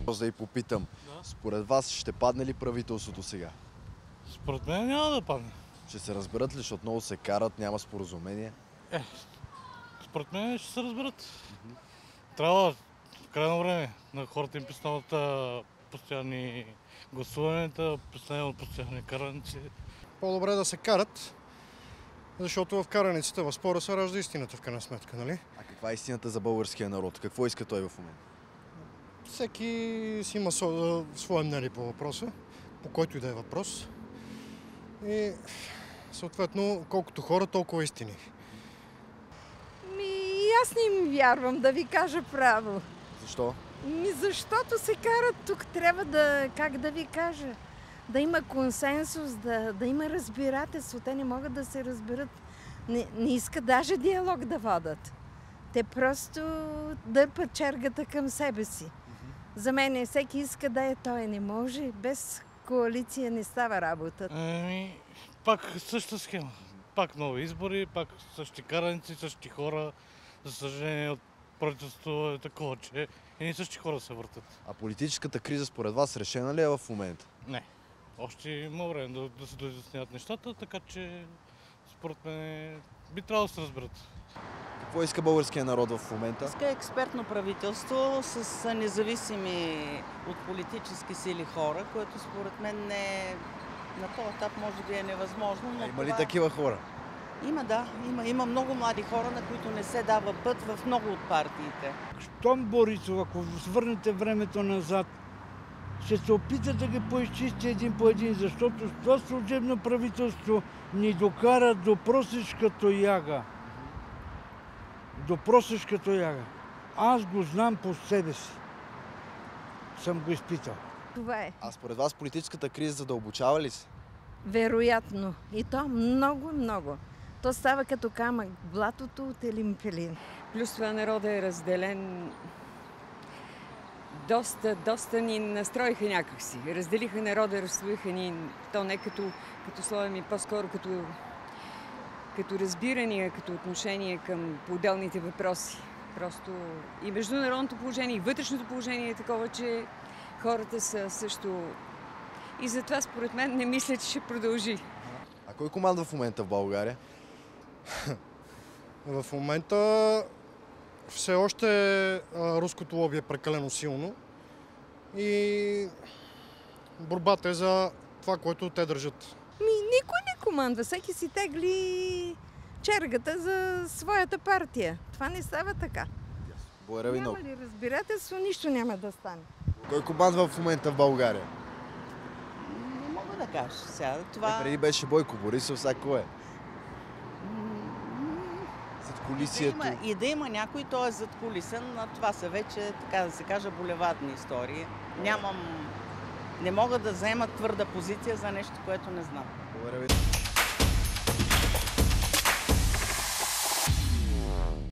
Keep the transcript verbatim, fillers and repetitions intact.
Да и попитам, Да. според вас ще падне ли правителството сега? Според мен няма да падне. Ще се разберат ли, защото много се карат, няма споразумение? Е, според мен ще се разберат. Трябва в крайно време на хората им пристанат постоянни гласуванията, пристанат постоянни караници. По-добре да се карат, защото в караниците в спора се ражда истината в крайна сметка, нали? А каква е истината за българския народ? Какво иска той в момента? Всеки си има свое мнение по въпроса, по който и да е въпрос. И съответно, колкото хора, толкова истини. Ми, аз не им вярвам, да ви кажа право. Защо? Ми, защото се карат тук, трябва да, как да ви кажа, да има консенсус, да, да има разбирателство. Те не могат да се разберат. Не, не искат даже диалог да водят. Те просто дърпат чергата към себе си. За мен всеки иска да е той. Не може. Без коалиция не става работа. Еми, пак същата схема. Пак нови избори, пак същи караници, същи хора. За съжаление, от правителството е такова, че едни същи хора се въртат. А политическата криза според вас решена ли е в момента? Не. Още има време да, да се доизясняват нещата, така че според мен би трябвало да се разберат. Какво иска българския народ в момента? Иска експертно правителство с независими от политически сили хора, което според мен не е, на този етап може би е невъзможно. Но А има ли това... такива хора? Има, да. Има, има много млади хора, на които не се дава път в много от партиите. Щом Борисов, ако свърнете времето назад, ще се опита да ги поизчисти един по един, защото това служебно правителство ни докара до просешката яга. До просешката яга. Аз го знам по себе си. Съм го изпитал. Това е. А според вас политическата криза задълбочава ли се? Вероятно. И то много, много. То става като камък в блатото от Елин-Пелин. Плюс това народът е разделен. Доста, доста ни настроиха някакси. Разделиха народа, разслоиха ни. То не като, като слоя ми, по-скоро като, като разбирания, като отношение към отделните въпроси. Просто и международното положение, и вътрешното положение е такова, че хората са също... И затова, според мен, не мисля, че ще продължи. А кой командва в момента в България? В момента все още руското лоби е прекалено силно и борбата е за това, което те държат. Ми, никой не командва. Всеки си тегли чергата за своята партия. Това не става така. Благодаря ви много. Няма ли разбирателство, нищо няма да стане. Кой командва в момента в България? Не мога да кажа сега. Това... Е, преди беше Бойко Борисов, сега кой е? Зад колисието. И да, има, и да има някой, той е зад колисен, а това са вече, така да се каже, булевардни истории. Нямам... Не мога да взема твърда позиция за нещо, което не знам. Благодаря ви.